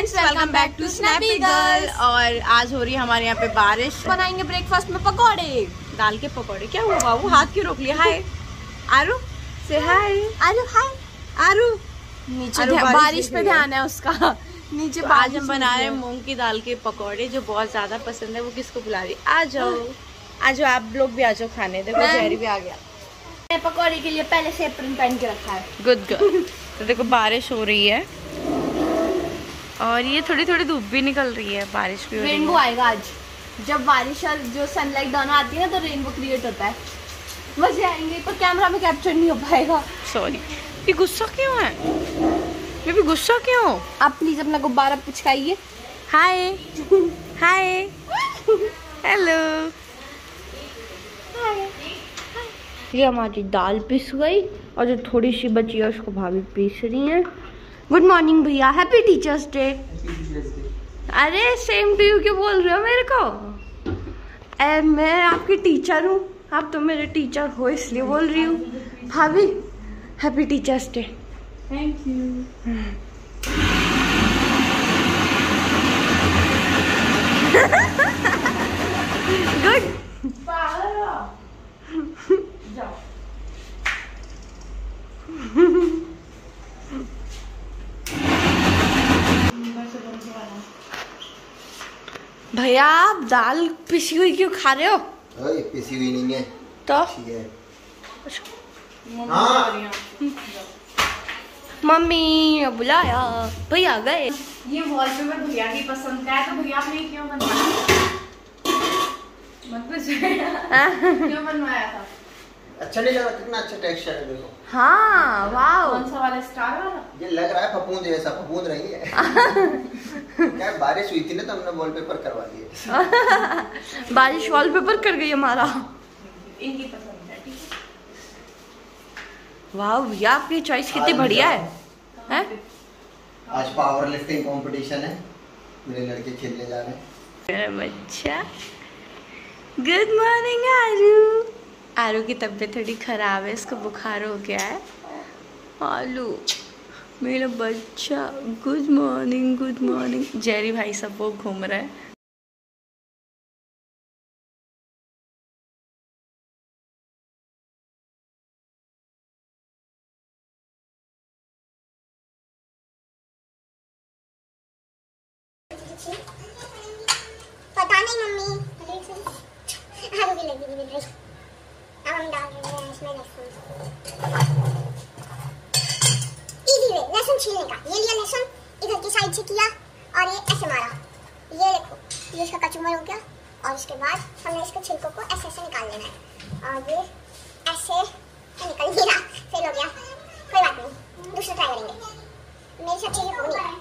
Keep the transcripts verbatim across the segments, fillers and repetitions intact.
Friends, welcome back to snappy girl. और आज हो रही है हमारे यहाँ पे बारिश। बनाएंगे ब्रेकफास्ट में पकौड़े, दाल के पकौड़े। क्या हुआ बाबू, हाथ क्यों रोक लिया? हाय आरू, से हाय आरू। हाय आरू। नीचे बारिश, बारिश पे ध्यान है उसका। नीचे तो आज हम बना रहे हैं मूंग की दाल के पकौड़े, जो बहुत ज्यादा पसंद है। वो किसको बुला रही? आ जाओ आ जाओ, आप लोग भी आ जाओ खाने। देखो जहरी भी आ गया। पकौड़े के लिए पहले से एप्रन पहन के रखा है। Good girl. तो देखो बारिश हो रही है और ये थोड़ी थोड़ी धूप भी निकल रही है, बारिश भी हो रही है। रेनबो आएगा आज। जब बारिश और जो सनलाइट दोनों आती है ना, तो रेनबो क्रिएट होता है। मजे आएंगे, पर कैमरा में कैप्चर नहीं हो पाएगा। सॉरी। ये गुस्सा क्यों है? ये भी गुस्सा क्यों? आप प्लीज अपना गुब्बारा पुचकाइए। हाय हाय हेलो। ये हमारी दाल पिस गई और जो थोड़ी सी बची है उसको भाभी पीस रही हैं। गुड मॉर्निंग भैया, हैप्पी टीचर्स डे। अरे सेम टू यू क्यों बोल रहे हो मेरे को? ए, मैं आपकी टीचर हूँ, आप तो मेरे टीचर हो इसलिए बोल रही हूँ। भाभी happy teachers day. Thank you. Good. भैया आप दाल पिसी हुई क्यों खा रहे हो? ओए, पिसी हुई नहीं है तो है। हाँ। मम्मी ने बुलाया, भैया गए। ये वॉलपेपर भैया की पसंद का है, तो भैया आपने क्यों बनवाया? क्यों बनवाया था? अच्छा नहीं लगा? कितना अच्छा टेक्सचर है देखो। हाँ वाह। कौन सा वाला? स्टार वाला? ये लग रहा है फफूंद जैसा। फफूंद नहीं है। क्या बारिश हुई थी ना, तो हमने वॉलपेपर करवा दिए। बारिश वॉलपेपर कर गई हमारा। इनकी पसंद है, ठीक है। वाह भैया आपकी चॉइस कितनी बढ़िया है, हैं? आज पावर लिफ्टिंग कंपटीशन है, मेरे लड़के खेलने जा रहे हैं। मेरा बच्चा। गुड मॉर्निंग आरू। आरू की तबीयत थोड़ी खराब है, इसको बुखार हो गया है। आलू मेरा बच्चा। Good morning good morning. Jerry भाई सब वो घूम रहे हैं। पता नहीं मम्मी, आलू की लगी हुई है। अब हम डाल रहे हैं इसमें लहसुन। इजी वे लहसुन छीलने का। ये लिया लहसुन, इधर की साइड से किया और ये ऐसे मारा। ये देखो, ये इसका कचूमर हो गया। और इसके बाद हमने इसके छिलकों को ऐसे ऐसे निकाल लेना है। और ये ऐसे निकल गया, फेल हो गया, कोई बात नहीं, दूसरा ट्राई करेंगे। मेरी सब चीजें हो गई।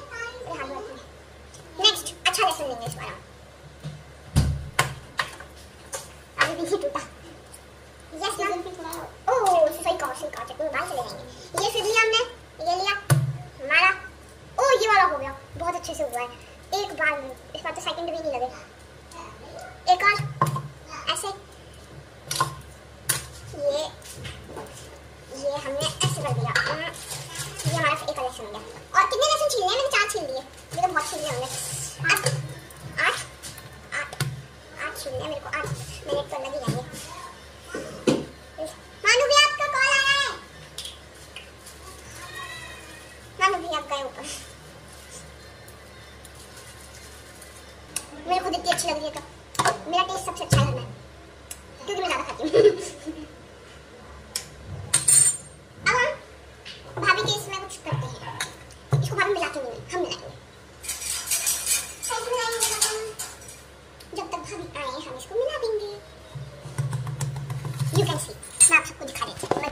नेक्स्ट अच्छा लहसुन लेंगे इस बार। अभी भी टूटा। Yes ma'am. ओह सही कहा, सही कहा। चटनी बाहर चले जाएंगे। ये फिर लिया हमने, ये लिया हमारा। ओह ये वाला हो गया, बहुत अच्छे से हुआ है। एक बार में इस बार तो सेकंड भी नहीं लगे। एक और ऐसे। ये ये हमने ऐसे कर दिया। ये हमारा एक लहसुन हो गया। और कितने लहसुन छीलने हैं? मैंने चार छील दिए। ये तो बहुत छील लिए हमने। आठ आठ आठ आठ छीलने मेरे को। आठ मिनट तो लग ही जाएंगे। मानू भी आपका कॉल आया है। मानू भी आप गए ऊपर। मेरे खुद इतनी अच्छी लग रही है तो मेरा टेस्ट सबसे अच्छा है, क्योंकि मैं ज्यादा खाती हूँ। अब हम भाभी के इसमें कुछ करते हैं। इसको भाभी मिलाते नहीं, हम मिलाएंगे। जब तक भाभी आए हम इसको मिला देंगे। यू कैन सी, मैं आप सबको दिखा देती हूँ।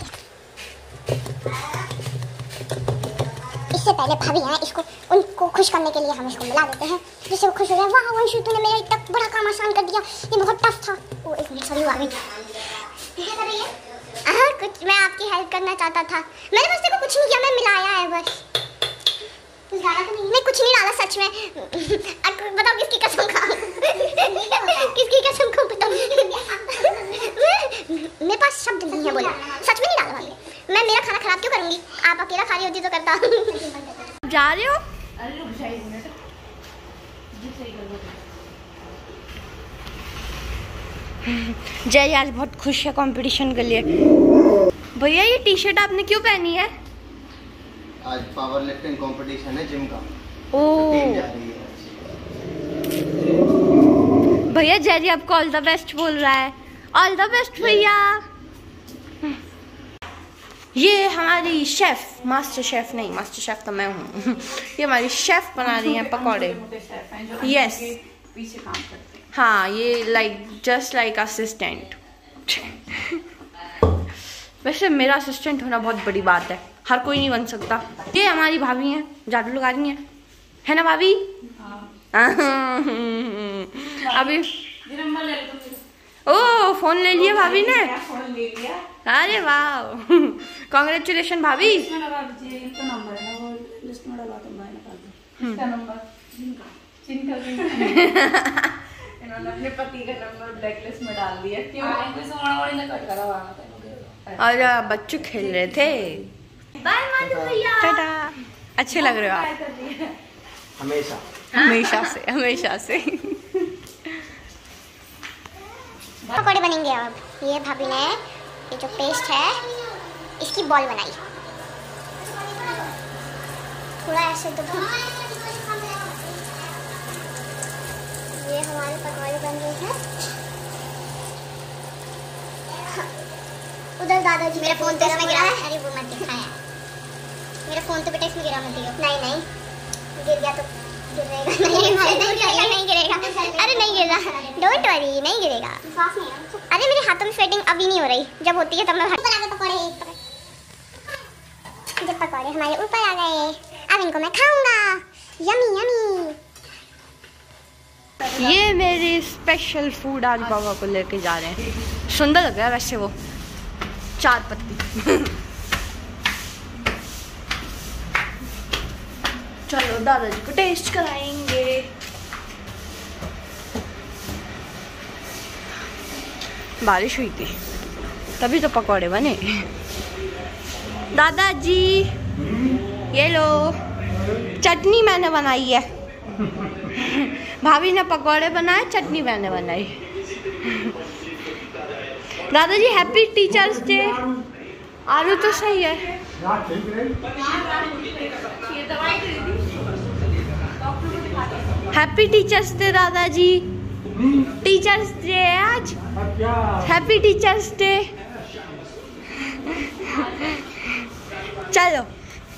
इससे पहले भाभी हैं, इसको उनको खुश करने के लिए हम इसको मिला देते हैं, जिससे वो खुश हो जाए। वाह वंशु, तूने मेरा इतना बड़ा काम आसान कर दिया, ये बहुत टफ था। वो एक मिनट, सॉरी, आ गई। क्या कर रही है? हाँ कुछ, मैं आपकी हेल्प करना चाहता था। मैंने बस देखो कुछ नहीं किया, मैं मिलाया है बस। कुछ डाला तो नहीं? नहीं कुछ नहीं डाला सच में। बताओ किसकी कसम खा? किसकी कसम खा बताओ? मेरे पास शब्द नहीं है बोला। सच में नहीं डाला भाभी। मैं मेरा खाना खराब क्यों करूंगी? आप अकेला खा रही होती तो करता। जा रहे हो? अरे रुक जाइए। मिनट जय आज बहुत खुश है कंपटीशन के लिए। भैया ये टी शर्ट आपने क्यों पहनी है? आज पावर लिफ्टिंग कंपटीशन है जिम का। ओ टीम जा रही है। भैया जय आपको ऑल द बेस्ट बोल रहा है। ऑल द बेस्ट भैया। ये हमारी शेफ, मास्टर शेफ नहीं, मास्टर शेफ तो मैं हूँ। ये हमारी शेफ बना रही हैं पकौड़े। यस पीछे काम करते हैं। हाँ ये लाइक जस्ट लाइक असिस्टेंट। वैसे मेरा असिस्टेंट होना बहुत बड़ी बात है, हर कोई नहीं बन सकता। ये हमारी भाभी हैं, झाड़ू लगा रही हैं, है ना भाभी? अभी ओ फोन ले लिया भाभी ने। फोन ले लिया। अरे वाह, कांग्रेचुलेशन भाभी। इन्होंने अपने पति का नंबर ब्लैक लिस्ट में डाल दिया। क्यों? और बच्चे खेल रहे थे। बाय मानू भैया। टाटा। अच्छे लग रहे हो आप हमेशा हमेशा से हमेशा से। पकौड़े बनेंगे अब। ये भाभी ने ये जो पेस्ट है इसकी बॉल बनाई, थोड़ा ऐसे तो ये हमारे पकौड़े बन रहे हैं। उधर दादाजी मेरे फोन पे इसमें गिरा है। अरे वो मत दिखाया, मेरे फोन पे बेटा इसमें गिरा मत दियो। नहीं नहीं गिर गया तो गिरेगा। नहीं नहीं गिरेगा, नहीं गिरेगा। अरे नहीं गिरेगा, डोंट वरी, नहीं गिरेगा। अरे मेरे हाथों में स्वेटिंग अभी नहीं हो रही, जब होती है तब मैं ऊपर आ गए पकौड़े। जब पकौड़े हमारे ऊपर आ गए अब इनको मैं खाऊंगा। Yummy yummy. ये मेरी स्पेशल फूड आज बाबा को लेके जा रहे हैं। सुंदर लग रहा है वैसे वो चार पत्ती। चलो दादाजी को टेस्ट कराएंगे। बारिश हुई थी तभी तो पकौड़े बने। दादाजी ये लो, चटनी मैंने बनाई है। भाभी ने पकौड़े बनाए, चटनी मैंने बनाई। दादाजी हैप्पी टीचर्स डे। आलू तो सही है। हैप्पी टीचर्स डे दादाजी। टीचर्स डे है आज। Happy teachers day. चलो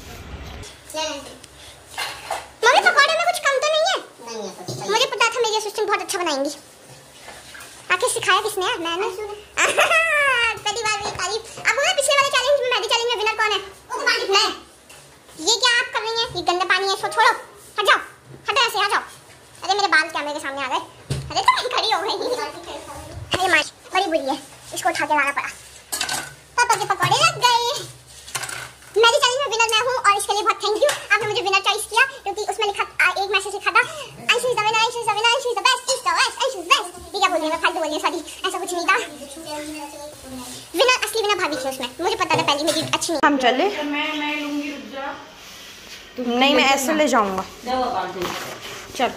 मम्मी पकौड़े में कुछ कम तो नहीं है? नहीं है। मुझे पता था मेरी असिस्टेंट बहुत अच्छा बनाएंगी। आखिर सिखाया किसने? मैंने। पहली बार मेरी तारीफ। अब ना पिछले वाले चैलेंज में, मेहंदी चैलेंज में विनर कौन है? मैं। ये क्या आप कर रही हैं? ये गंदा पानी है, इसको छोड़ो, हट जाओ, हटो ऐसे, हट जाओ। अरे मेरे बाल कैमरे के सामने आ गए। अरे तो मैं खड़ी हो गई। अरे माश बड़ी बुरी है, इसको उठा के लाना पड़ा। पापा के पकौड़े लग गए। मेरी चैलेंज में विनर मैं हूँ और इसके लिए बहुत थैंक यू। आपने मुझे विनर चॉइस किया क्योंकि उसमें लिखा एक मैसेज लिखा था Anshu is the winner, Anshu is the winner, Anshu is the best, is the best, Anshu is best. ये क्या बोल रही है मैं? फालतू बोल रही हूं, सॉरी, ऐसा कुछ नहीं था। विनर असली विनर भाभी थी उसमें, मुझे पता था पहली मेरी अच्छी नहीं। हम चले। मैं मैं लूंगी, रुक जा। नहीं मैं ऐसे ले जाऊंगा। चल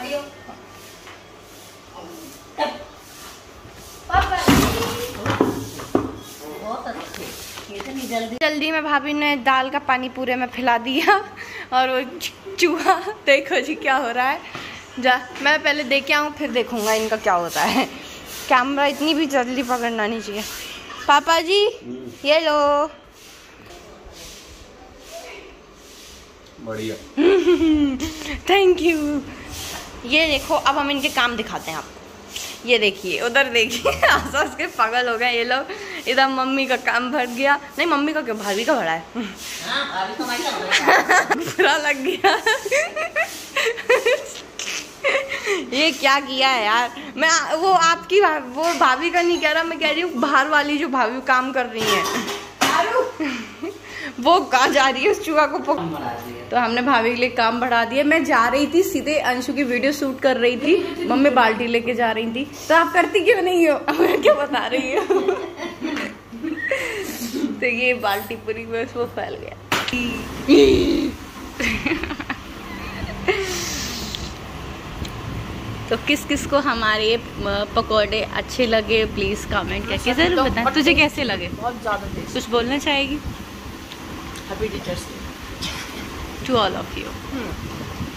जल्दी में भाभी ने दाल का पानी पूरे में फैला दिया और वो चूहा देखो जी क्या हो रहा है। जा मैं पहले देख के आऊँ फिर देखूंगा इनका क्या होता है। कैमरा इतनी भी जल्दी पकड़ना नहीं चाहिए। पापा जी ये लो। बढ़िया। Thank you. ये देखो अब हम इनके काम दिखाते हैं आपको। ये देखिए उधर देखिए आस आस के पागल हो गए ये लोग। इधर मम्मी का काम भर गया। नहीं मम्मी का क्यों, भाभी का भरा है। बुरा लग गया। ये क्या किया है यार। मैं वो आपकी वो भाभी का नहीं कह रहा, मैं कह रही हूँ बाहर वाली जो भाभी काम कर रही है वो कहाँ जा रही है उस चूहा को पक... तो हमने भाभी के लिए काम बढ़ा दिया। मैं जा रही थी सीधे अंशु की वीडियो शूट कर रही थी, मम्मी बाल्टी लेके जा रही थी। तो आप करती क्यों नहीं हो? मैं क्या बता रही हूँ। तो ये बाल्टी पूरी बस वो फैल गया। तो किस किस को हमारे पकोड़े अच्छे लगे प्लीज कमेंट करके जरूर बताएं। तुझे कैसे लगे? बहुत ज़्यादा टेस्ट। कुछ बोलना चाहेगी? Happy teachers day to all of you.